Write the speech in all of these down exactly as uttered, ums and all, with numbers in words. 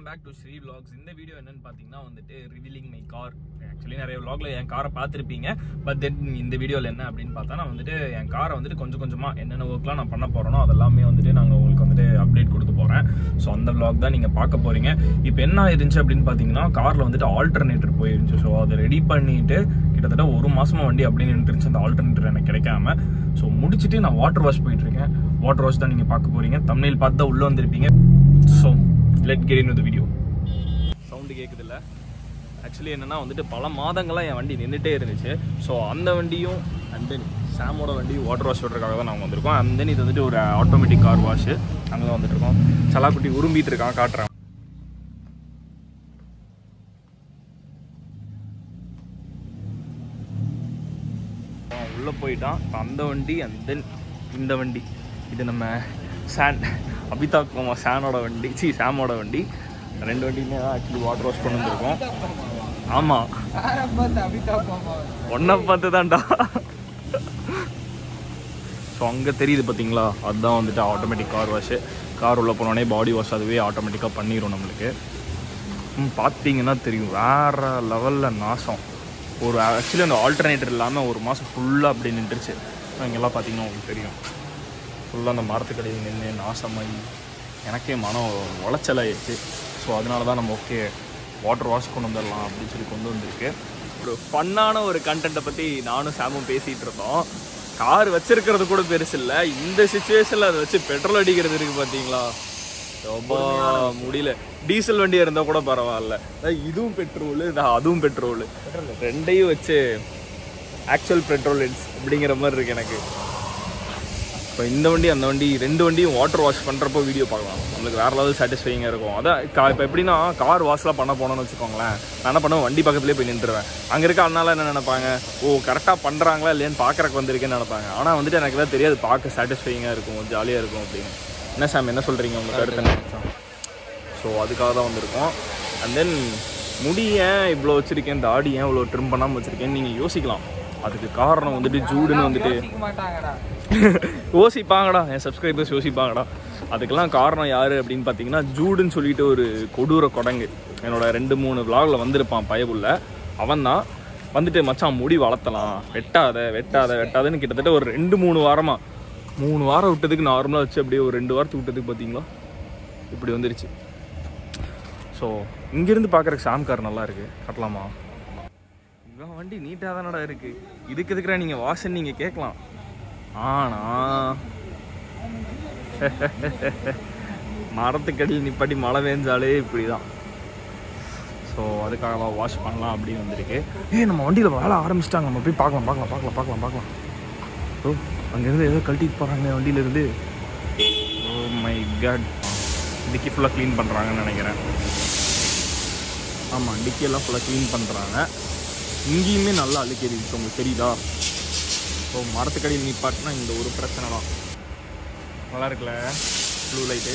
Back to Sri vlogs. இந்த video என்னன்னு பார்த்தீங்கன்னா வந்துட்டு ரிவீலிங் மை கார். ஆக்சுவலி நிறைய vlogல என் காரை பார்த்துருப்பீங்க. பட் தென் இந்த வீடியோவில் என்ன அப்படின்னு பார்த்தா நான் வந்துட்டு என் காரை வந்துட்டு கொஞ்சம் கொஞ்சமாக என்னென்ன ஒர்க்லாம் நான் பண்ண போகிறேனோ அதெல்லாமே வந்துட்டு நாங்கள் உங்களுக்கு வந்துட்டு அப்டேட் கொடுத்து போகிறேன். ஸோ அந்த vlog தான் நீங்கள் பார்க்க போகிறீங்க. இப்போ என்ன ஆயிருந்துச்சு அப்படின்னு பார்த்தீங்கன்னா காரில் வந்துட்டு ஆல்டர்னேட்டர் போயிருந்துச்சு. ஸோ அதை ரெடி பண்ணிட்டு கிட்டத்தட்ட ஒரு மாசமா வண்டி அப்படின்னு நின்றுச்சு. அந்த ஆல்டர்னேட்டர் எனக்கு கிடைக்காம. ஸோ முடிச்சுட்டு நான் வாட்டர் வாஷ் போயிட்டு இருக்கேன். வாட்டர் வாஷ் தான் நீங்கள் பார்க்க போகிறீங்க. தம்ப்நெயில் பார்த்து தான் உள்ளே வந்திருப்பீங்க. So let get into the video. Sound கேட்குது இல்லை? ஆக்சுவலி என்னன்னா வந்துட்டு பல மாதங்களாக என் வண்டி நின்றுட்டே இருந்துச்சு. ஸோ அந்த வண்டியும் அண்ட் தென் சாமோட வண்டியும் வாட்டர் வாஷ் விடுறதுக்காக தான் நாங்கள் வந்திருக்கோம். அண்ட் தென் இது வந்துட்டு ஒரு ஆட்டோமேட்டிக் கார் வாஷ். அங்கே தான் வந்துட்டு இருக்கோம். சலாக்குட்டி உரும்பிட்டு இருக்கான், காட்டுறேன். உள்ளே போயிட்டான். அந்த வண்டி அண்ட் தென் இந்த வண்டி இது நம்ம சான் அபிதாப் குமார் சானோட வண்டி, சி சாமோட வண்டி. ரெண்டு வண்டியுமே தான் ஆக்சுவலி வாட்டர் வாஷ் கொண்டு வந்திருக்கோம். ஆமாம், ஒன்றை பார்த்து தான்டா. ஸோ அங்கே தெரியுது பார்த்தீங்களா, அதுதான் வந்துட்டு ஆட்டோமேட்டிக் கார் வாஷு. கார் உள்ளே போனோடனே பாடி வாஷ் அதுவே ஆட்டோமேட்டிக்காக பண்ணிடும் நம்மளுக்கு. பார்த்தீங்கன்னா தெரியும் வேறு லெவலில் நாசம். ஒரு ஆக்சுவலி அந்த ஆல்டர்னேட்டர் இல்லாமல் ஒரு மாதம் ஃபுல்லாக அப்படி நின்றுச்சு. இங்கெல்லாம் பார்த்தீங்கன்னா உங்களுக்கு தெரியும் ஃபுல்லாக அந்த மரத்துக்கடையில் நின்று நாசமாகி எனக்கே மனம் உளைச்சலாயிடுச்சு. ஸோ அதனால தான் நம்ம ஓகே வாட்டர் வாஷ் கொண்டு வந்துடலாம் அப்படின்னு சொல்லி கொண்டு வந்திருக்கு. ஒரு ஃபன்னான ஒரு கண்டென்ட்டை பற்றி நானும் சாமும் பேசிகிட்டு இருந்தோம். கார் வச்சிருக்கிறது கூட பெருசு இல்லை, இந்த சுச்சுவேஷனில் அதை வச்சு பெட்ரோல் அடிக்கிறது இருக்குது பார்த்தீங்களா, ரொம்ப முடியல. டீசல் வண்டியாக இருந்தால் கூட பரவாயில்ல, இதுவும் பெட்ரோலு அதுவும் பெட்ரோலு, ரெண்டையும் வச்சு ஆக்சுவல் பெட்ரோல் அப்படிங்கிற மாதிரி இருக்குது எனக்கு. இப்போ இந்த வண்டி அந்த வண்டி ரெண்டு வண்டியும் வாட்டர் வாஷ் பண்ணுறப்போ வீடியோ பார்க்கலாம், நம்மளுக்கு வேறு லெவல் சாட்டிஸ்ஃபைங்காக இருக்கும். அதான் கா இப்போ எப்படின்னா கார் வாஷ்லாம் பண்ண போனோன்னு வச்சுக்கோங்களேன், நான் என்ன பண்ணுவேன் வண்டி பக்கத்துலேயே போய் நின்றுருவேன். அங்கே இருக்க அண்ணால என்ன நினைப்பாங்க, ஓ கரெக்டாக பண்ணுறாங்களா இல்லையான்னு பார்க்குறக்கு வந்திருக்கேன்னு நினைப்பாங்க. ஆனால் வந்துட்டு எனக்கு தான் தெரியாது, பார்க்க சாட்டிஸ்ஃபைங்காக இருக்கும், ஜாலியாக இருக்கும் அப்படின்னு. என்ன சாம் என்ன சொல்கிறீங்க உங்களுக்கு அடுத்த நிமிஷம்? ஸோ அதுக்காக தான் வந்திருக்கோம். அண்ட் தென் முடி ஏன் இவ்வளோ வச்சுருக்கேன், தாடி ஏன் இவ்வளோ ட்ரிம் பண்ணாமல் வச்சுருக்கேன்னு நீங்கள் யோசிக்கலாம். அதுக்கு காரணம் வந்துட்டு ஜூடுன்னு வந்துட்டு யோசிப்பாங்கடா, என் சப்ஸ்கிரைபர்ஸ் யோசிப்பாங்கடா. அதுக்கெல்லாம் காரணம் யார் அப்படின்னு பார்த்தீங்கன்னா ஜூடுன்னு சொல்லிட்டு ஒரு கொடூர கொடங்கு என்னோட ரெண்டு மூணு விளாகில் வந்திருப்பான் பயபுள்ள. அவன் தான் வந்துட்டு மச்சான் முடி வளர்த்தலாம், வெட்டாத வெட்டாத வெட்டாதன்னு கிட்டத்தட்ட ஒரு ரெண்டு மூணு வாரமாக மூணு வாரம் விட்டதுக்கு நார்மலாக வச்சு அப்படியே ஒரு ரெண்டு வாரத்துக்கு விட்டதுக்கு பார்த்தீங்களா இப்படி வந்துருச்சு. ஸோ இங்கேருந்து பார்க்குறக்கு சாம் கார் நல்லா இருக்குது, கட்டலாமா? இவன் வண்டி நீட்டாக தானடா இருக்குது, இதுக்கு எதுக்குறா நீங்கள் வாஷன் நீங்கள் கேட்கலாம். ஆனால் மரத்துக்கடியில் நிப்பாட்டி மழை பெஞ்சாலே இப்படி தான். ஸோ அதுக்காக வாஷ் பண்ணலாம் அப்படின்னு வந்திருக்கு. ஏ நம்ம வண்டியில் வேலை ஆரம்பிச்சிட்டாங்க, நம்ம போய் பார்க்கலாம் பார்க்கலாம் பார்க்கலாம் பார்க்கலாம் பார்க்கலாம். ஓ அங்கேருந்து ஏதோ கழட்டிட்டு போகிறாங்க வண்டியிலேருந்து. ஓ மை காட், டிக்கி ஃபுல்லாக க்ளீன் பண்ணுறாங்கன்னு நினைக்கிறேன். ஆமாம், டிக்கியெல்லாம் ஃபுல்லாக க்ளீன் பண்ணுறாங்க. இங்கேயுமே நல்லா அழுக்கேறி இருக்கு, உங்களுக்கு தெரியுதா? ஸோ மரத்துக்கடியில் நிப்பாட்டினா இந்த ஒரு பிரச்சனை தான். நல்லா இருக்குல்ல ப்ளூ லைட்டு.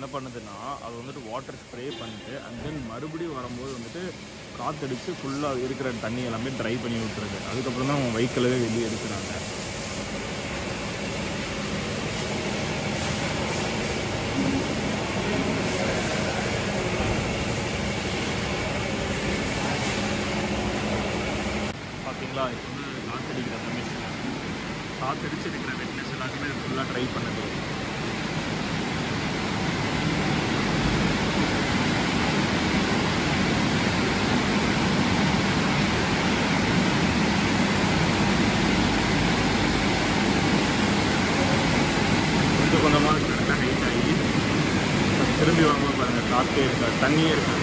என்ன பண்ணுதுன்னா அது வந்துட்டு வாட்டர் ஸ்ப்ரே பண்ணிட்டு அண்ட் தென் மறுபடியும் வரும்போது வந்துட்டு காற்றடிச்சு ஃபுல்லாக இருக்கிற தண்ணி எல்லாமே ட்ரை பண்ணி விட்டுருது. அதுக்கப்புறம் தான் அவங்க வெஹிக்கிளவே வெளியே எடுக்கிறாங்க. பார்த்தீங்களா, இப்போ வந்து காற்றடிக்கிற அந்த மிஷின் காற்றடிச்சு இருக்கிற வெட்னஸ் எல்லாத்தையுமே ஃபுல்லாக ட்ரை பண்ணுது. கொஞ்சம் கொஞ்சமாக கரெக்டாக ஹைட் ஆகி திரும்பி வாங்கும்போது பாருங்கள் காற்றே இருக்காது, தண்ணியே இருக்காது.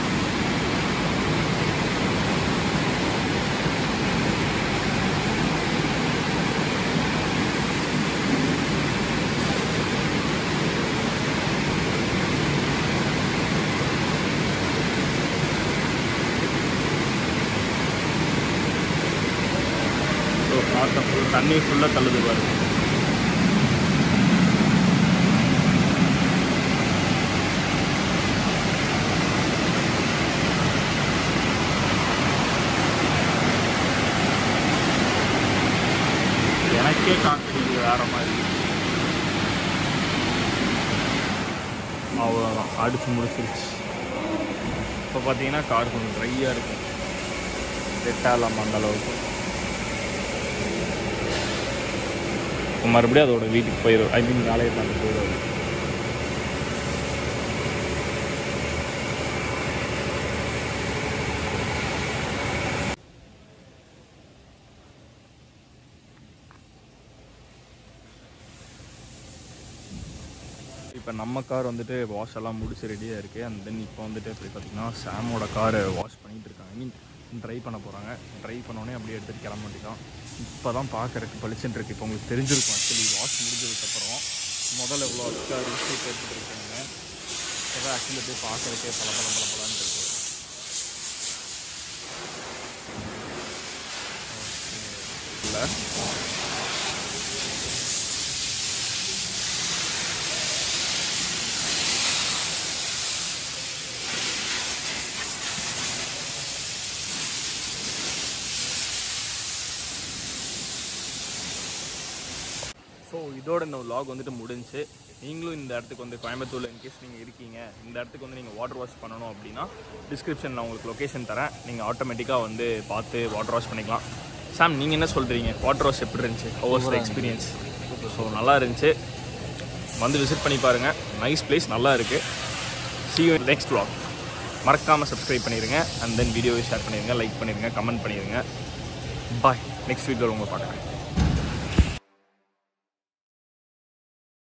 காற்றை ஃபுல் தண்ணி ஃபுல்லாக தள்ளுது பாருங்க. எனக்கே காற்று வேற மாதிரி. அவ்வளோதான், அடிச்சு முடிச்சிருச்சு. இப்போ பார்த்தீங்கன்னா கார் கொஞ்சம் ட்ரையாக இருக்கும், செட்டாக இல்லாமல் அந்த அளவுக்கு. மறுபடியும் அதோட வீட்டுக்கு போயிடும். ஐ மீன் வேலையை பார்த்து போயிடும். இப்போ நம்ம கார் வந்துட்டு வாஷ் எல்லாம் முடிச்சு ரெடியாக இருக்குது. அண்ட் தென் இப்போ வந்துட்டு எப்படி பார்த்தீங்கன்னா சாமோட காரை வாஷ் பண்ணிகிட்டு இருக்காங்க. ஐ மீன் ட்ரை பண்ண போகிறாங்க. ட்ரை பண்ணோடனே அப்படியே எடுத்துகிட்டு கிளம்ப மாட்டேங்கான். இப்போ தான் பார்க்குறதுக்கு பளிச்சுன்னு இருக்குது. இப்போ உங்களுக்கு தெரிஞ்சிருக்கும் ஆக்சுவலி வாஷ் முடிஞ்சதுக்கப்புறம் முதல்ல எவ்வளோ அக்கா ரிசல்ட் எடுத்துகிட்டு இருக்காங்க. இப்போ ஆக்சுவலி போய் பார்க்குறதுக்கே பல பல பல பலன்னு இருக்குது. இல்லை ஸோ இதோட இந்த vlog வந்துட்டு முடிஞ்சு. நீங்களும் இந்த இடத்துக்கு வந்து கோயம்புத்தூரில் இன்கேஸ் நீங்கள் இருக்கீங்க, இந்த இடத்துக்கு வந்து நீங்கள் வாட்டர் வாஷ் பண்ணணும் அப்படின்னா டிஸ்கிரிப்ஷனில் உங்களுக்கு லொக்கேஷன் தரேன். நீங்கள் ஆட்டோமேட்டிக்காக வந்து பார்த்து வாட்டர் வாஷ் பண்ணிக்கலாம். சாம், நீங்கள் என்ன சொல்கிறீங்க? வாட்டர் வாஷ் எப்படி இருந்துச்சு? How was the experience? So நல்லா இருந்துச்சு. வந்து விசிட் பண்ணி பாருங்கள். நைஸ் பிளேஸ், நல்லா இருக்குது. see you in next vlog. மறக்காமல் சப்ஸ்கிரைப் பண்ணிடுங்க. அண்ட் தென் வீடியோவை ஷேர் பண்ணிடுங்க, லைக் பண்ணிடுங்க, கமெண்ட் பண்ணிடுங்க. பாய். நெக்ஸ்ட் வீடியோவில் உங்களை பார்க்குறேன்.